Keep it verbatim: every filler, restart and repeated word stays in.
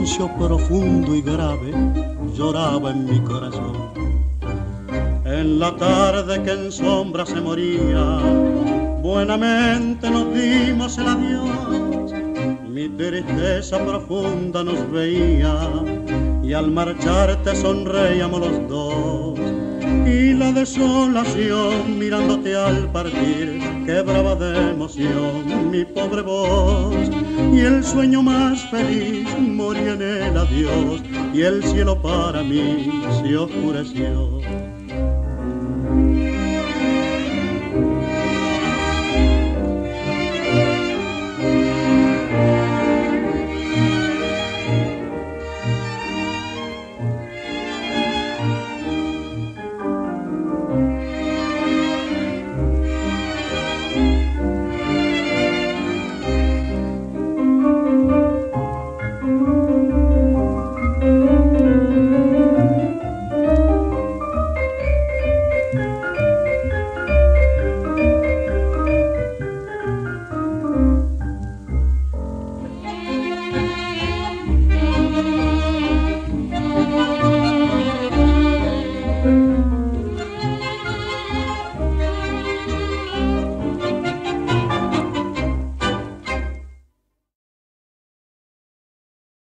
silencio profundo y grave lloraba en mi corazón. En la tarde que en sombra se moría, buenamente nos dimos el adiós. Mi tristeza profunda nos veía y al marcharte sonreíamos los dos. Y la desolación mirándote al partir quebraba de emoción mi pobre voz. Y el sueño más feliz moría en el adiós y el cielo para mí se oscureció.